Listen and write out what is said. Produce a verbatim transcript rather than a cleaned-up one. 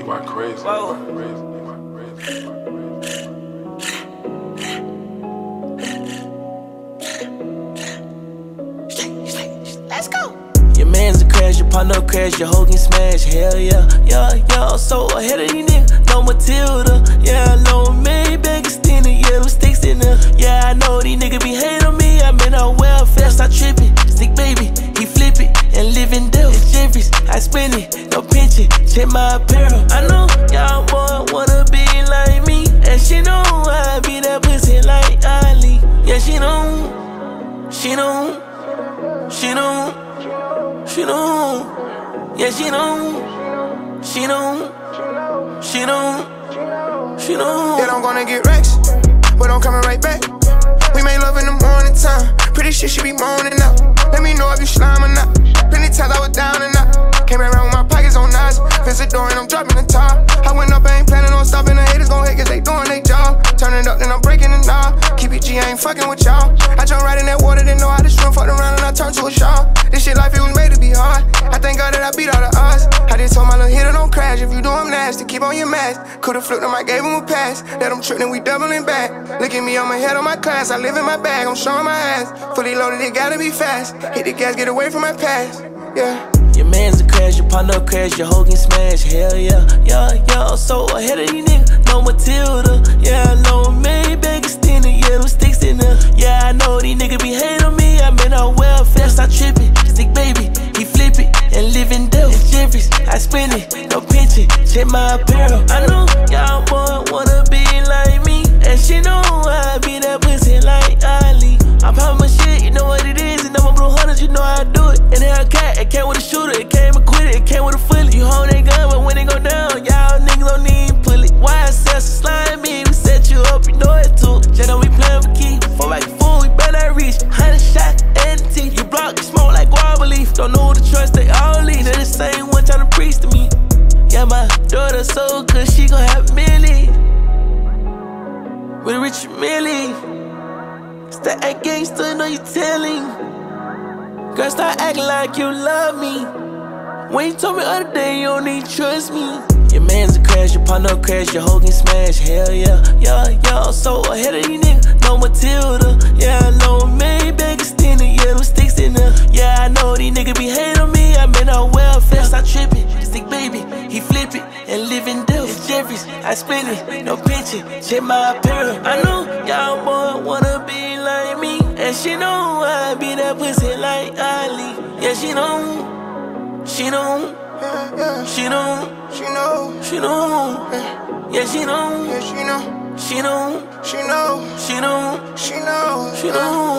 You my crazy. Whoa. You my crazy. You my crazy. Let's go. Your man's a crash, your partner crash, your hoe can smash. Hell yeah, yeah, yeah. So ahead of these niggas, no Matilda. Yeah, I know Maybach extended, yeah, them sticks in there. Yeah, I know these niggas be hating on me. I'm in a welfare, stop tripping. Stick baby, he flip it and live in Dell. It's Jeffries, I spend it, no pinch it. Check my apparel. I know y'all boy wanna be like me, and she know I be that pussy like Ali. Yeah, she know, she know. She know, she know, yeah, she know, she know, she know, she know. Yeah, I'm gonna get racks, but I'm coming right back. We made love in the morning time. Pretty shit should be moaning out. Let me know if you slime or not. Plenty times I was down and out. Came around with my pockets on knives. Visit door and I'm dropping the top. I went up, I ain't planning on stopping. The haters gon' hate cause they doing their job. Turn it up, then I'm breaking the knob. Keep it G, I ain't fucking with y'all. I jump right in that water, didn't know how to swim. Fucked around and I turned to a shark. This shit life, it was made to be hard. I thank God that I beat all the odds. I just told my little hitter don't crash. If you do, I'm nasty, keep on your mask. Could've flipped him, I gave him a pass. Let him trip, then we doubling back. Look at me, I'm ahead of my class. I live in my bag, I'm showing my ass. Fully loaded, it gotta be fast. Hit the gas, get away from my past. Yeah. Your man's a crash, your partner crash, your hoe can smash. Hell yeah, yeah, yeah. So ahead of these niggas, no Matilda. Yeah, I know Maybach extended, yeah, them sticks in there. Yeah, I know these niggas be hating on me. I'm in a welfare, stop tripping. Stick baby, he flip it and live in Dell. It's Jeffries, I spend it, no pinch it. Check my apparel. I know y'all boy wanna be like me, and she know I be that pussy like Ali. I pop my shit, you know what it is. And I'm blue hunters, you know how I do it. And then a cat, it came with a shooter, it came equipped, it came with a fully. You hold that gun, but when it go down, y'all niggas don't need pull it. Why I sell some slime me? We set you up, you know it too. Just know we playing for key. Four back fool, we better not reach. Hundred shot, and teeth. You block, smoke like guava leaf. Don't know who to trust, they all leave. They're the same one trying to preach to me. Yeah, my daughter so good, she gon' have Millie. With Rich Millie. Stop act gangsta, know you telling. Girl, stop acting like you love me. When you told me other day you don't need trust me. Your man's a crash, your partner crash, your hoe can smash. Hell yeah, yeah, yeah. So ahead of these niggas, no Matilda. Yeah, I know Maybach extended, yeah, them sticks in there. Yeah, I know these niggas be hating on me. I'm in a welfare, stop tripping. Stick baby, he flip it and live in Dell. It's Jeffries, I spend it, no pinch it. Check my apparel. I know y'all boy wanna be like me, and she know I be that pussy like Ali. Yeah, she know, she know, Yeah, yeah. she know, She know. she know. Yeah, Yeah, she know, yeah, she know. she know, She know. she know, She know. she know.